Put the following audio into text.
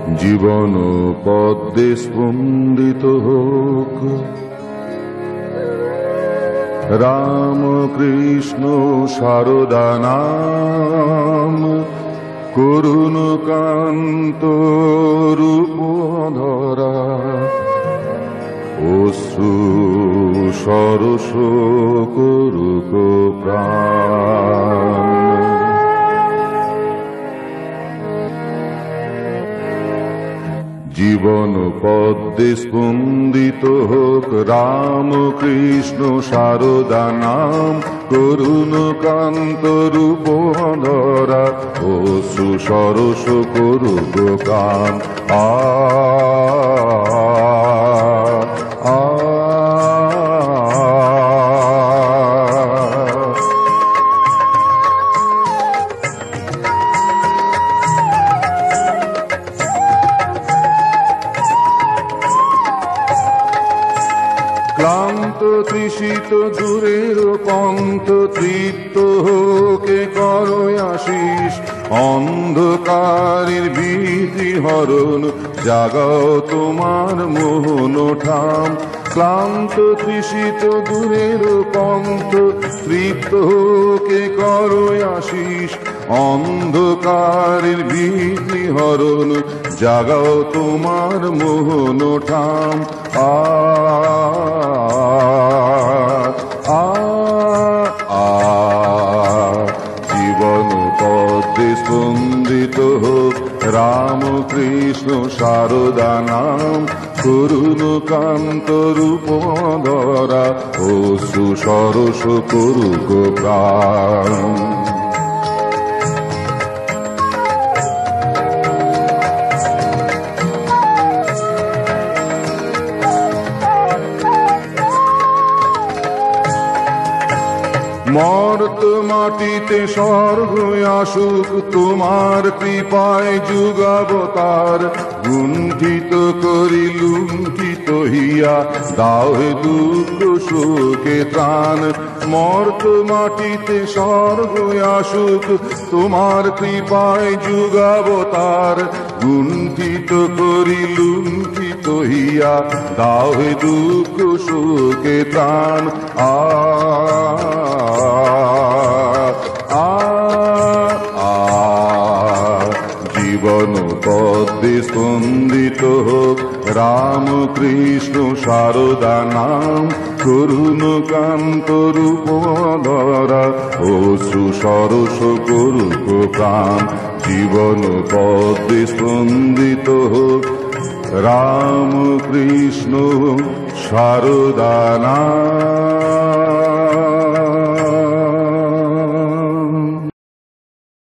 জীবন পদ্মে স্পন্দিত হোক রাম কৃষ্ণ সারদা নাম, করুণ কান্ত রূপ ধরা অশ্রু সরস করুক প্রাণ। জীবন পদ্মে স্পন্দিত হোক রাম কৃষ্ণ সারদা নাম, করুণ কান্ত রূপ ধরা অশ্রু সরস করুক প্রাণ। আ ক্লান্ত তৃষিত দূরের পন্থ তৃপ্ত হোকে করয় আশিস, অন্ধকারের ভীতি হরণ জাগাও তোমার মোহন ঠাম। ক্লান্ত তৃষিত দূরের পন্থ তৃপ্ত হোকে করয় আশিস, অন্ধকারের ভীতি হরণ জাগাও তোমার মোহন ঠাম। আ আ আ জীবন পদ্মে স্পন্দিত হোক রাম কৃষ্ণ সারদা নাম, করুণ কান্ত রূপ ধরা অশ্রু সরস করুক প্রাণ। মর্ত মাটিতে স্বর্গ আসুক তোমার কৃপায় যুগাবতার, গুণ্ঠিত করি লুণ্ঠিত হিয়া দাও হে দুঃখ শোকে ত্রাণ। মর্ত মাটিতে স্বর্গ আসুক তোমার কৃপায় যুগাবতার, গুণ্ঠিত করি লুণ্ঠিত হিয়া দাও হে দুঃখ শোকে ত্রাণ। আ জীবন পদ্মে স্পন্দিত হোক রাম কৃষ্ণ সারদা নাম, করুণ কান্ত রূপ ধরা অশ্রু সরস করুক প্রাণ। জীবন পদ্মে স্পন্দিত হোক রাম কৃষ্ণ সারদা নাম।